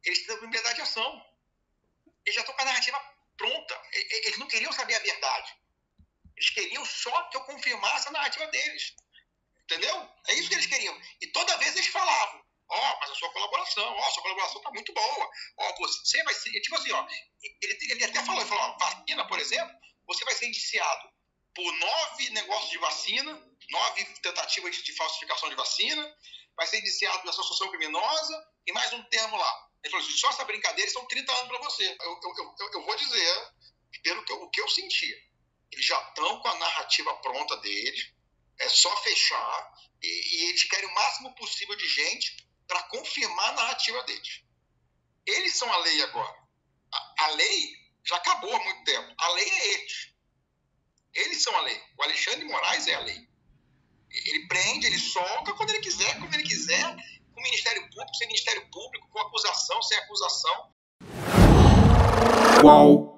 Eles precisam de liberdade de ação. Eles já estão com a narrativa pronta. Eles não queriam saber a verdade. Eles queriam só que eu confirmasse a narrativa deles. Entendeu? É isso que eles queriam. E toda vez eles falavam, mas a sua colaboração tá muito boa. Você vai ser... Tipo assim, ele até falou, vacina, por exemplo, você vai ser indiciado por 9 negócios de vacina, 9 tentativas de falsificação de vacina, vai ser indiciado por associação criminosa e mais um termo lá. Ele falou assim, só essa brincadeira são 30 anos para você. Eu vou dizer, pelo o que eu senti, eles já estão com a narrativa pronta deles, é só fechar, e eles querem o máximo possível de gente para confirmar a narrativa deles. Eles são a lei agora. A lei já acabou há muito tempo. A lei é eles. Eles são a lei. O Alexandre de Moraes é a lei. Ele prende, ele solta quando ele quiser, como ele quiser, com o Ministério Público, sem Ministério Público, com acusação, sem acusação. Qual